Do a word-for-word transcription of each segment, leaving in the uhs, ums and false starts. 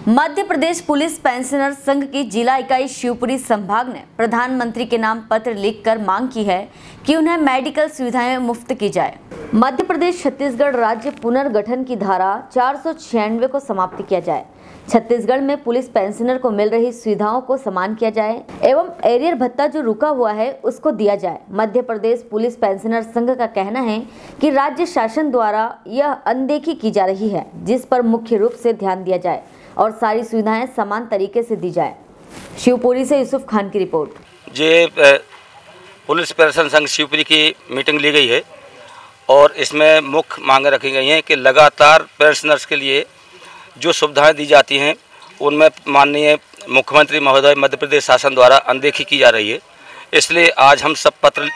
Madhya Pradesh police pensioner संघ की जिला इकाई शिवपुरी संभाग ने प्रधानमंत्री के नाम पत्र लिखकर मांग की है कि उन्हें मेडिकल सुविधाएं मुफ्त की जाए। मध्य प्रदेश छत्तीसगढ़ राज्य पुनर्गठन की धारा चार सौ छियानवे को समाप्त किया जाए। छत्तीसगढ़ में पुलिस पेंशनर को मिल रही सुविधाओं को समान किया जाए एवं एरियर भत्ता जो रुका हुआ है उसको दिया जाए। मध्य प्रदेश पुलिस पेंशनर संघ का कहना है कि राज्य शासन द्वारा यह अनदेखी की जा रही है, जिस पर मुख्य रूप से ध्यान दिया जाए और सारी सुविधाएं समान तरीके से दी जाए। शिवपुरी से यूसुफ खान की रिपोर्ट। ये पुलिस पेंशन संघ शिवपुरी की मीटिंग ली गई है और इसमें मुख्य मांगें रखी गई हैं कि लगातार पेंशनर्स के लिए जो सुविधाएं दी जाती हैं उनमें माननीय मुख्यमंत्री महोदय मध्य प्रदेश शासन द्वारा अनदेखी की जा रही है। इसलिए आज हम सब पत्र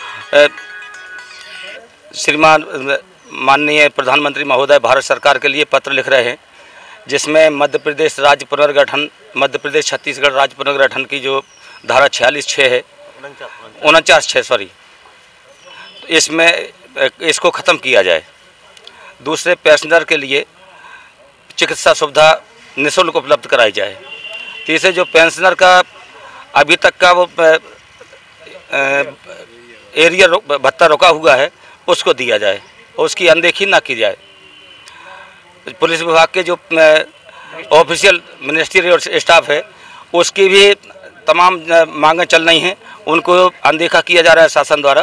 श्रीमान माननीय प्रधानमंत्री महोदय भारत सरकार के लिए पत्र लिख रहे हैं, जिसमें मध्य प्रदेश राज्य पुनर्गठन मध्य प्रदेश छत्तीसगढ़ राज्य पुनर्गठन की जो धारा छियालीस छः है उनचास छः सॉरी इसमें इसको ख़त्म किया जाए। दूसरे पैसेंजर के लिए चिकित्सा सुविधा निःशुल्क उपलब्ध कराई जाए। तीसरे जो पेंशनर का अभी तक का वो एरिया भत्ता रुका हुआ है उसको दिया जाए और उसकी अनदेखी ना की जाए। पुलिस विभाग के जो ऑफिशियल मिनिस्ट्री और स्टाफ है उसकी भी तमाम मांगें चल रही हैं, उनको अनदेखा किया जा रहा है शासन द्वारा,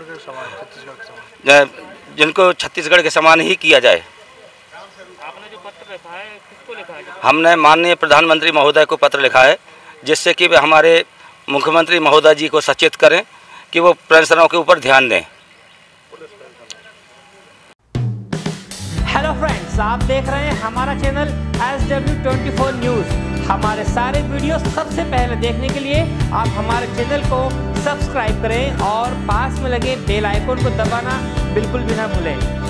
जिनको छत्तीसगढ़ के समान ही किया जाए। आपने जो पत्र लिखा है किसको लिखा है? हमने माननीय प्रधानमंत्री महोदय को पत्र लिखा है, जिससे कि वे हमारे मुख्यमंत्री महोदय जी को सचेत करें कि वो पेंशनरों के ऊपर ध्यान दें। हेलो फ्रेंड्स, आप देख रहे हैं हमारा channel S W twenty four news. हमारे सारे वीडियो सबसे पहले देखने के लिए आप हमारे चैनल को सब्सक्राइब करें और पास में लगे बेल आइकन को दबाना बिल्कुल भी ना भूलें।